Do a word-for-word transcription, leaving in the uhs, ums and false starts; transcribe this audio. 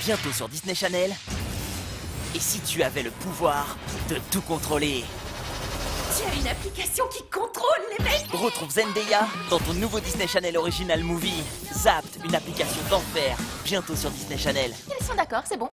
bientôt sur Disney Channel. Et si tu avais le pouvoir de tout contrôler? Tu as une application qui contrôle les mecs. Retrouve Zendaya dans ton nouveau Disney Channel Original Movie. Zapped, une application d'enfer, bientôt sur Disney Channel. Ils sont d'accord, c'est bon.